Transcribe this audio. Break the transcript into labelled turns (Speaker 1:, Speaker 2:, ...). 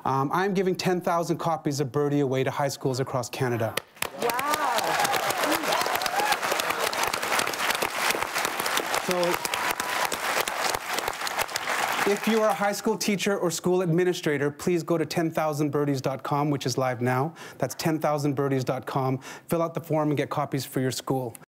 Speaker 1: I'm giving 10,000 copies of Birdie away to high schools across Canada.
Speaker 2: Wow.
Speaker 1: So, if you are a high school teacher or school administrator, please go to 10,000birdies.com, which is live now. That's 10,000birdies.com. Fill out the form and get copies for your school.